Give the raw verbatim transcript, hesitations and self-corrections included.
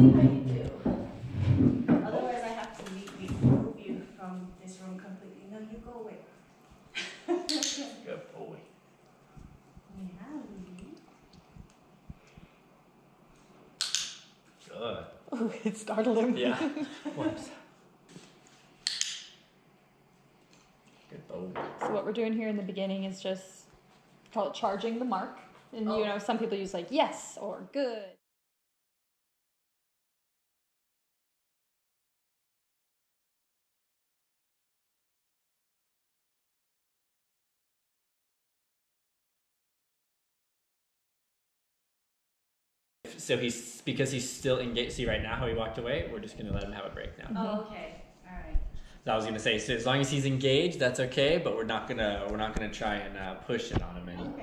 see what you do. Otherwise, I have to leave, remove you from this room completely. No, you go away. Good boy. Yeah, Lee. Good. Oh, it startled him. Yeah. Whoops. Good boy. So what we're doing here in the beginning is just call it charging the mark. And Oh. you know, some people use like yes or good. So he's, because he's still engaged, see right now how he walked away, we're just gonna let him have a break now. Mhm. Oh, okay. All right. So I was gonna say, so as long as he's engaged, that's okay, but we're not gonna, we're not gonna try and uh, push it on him any,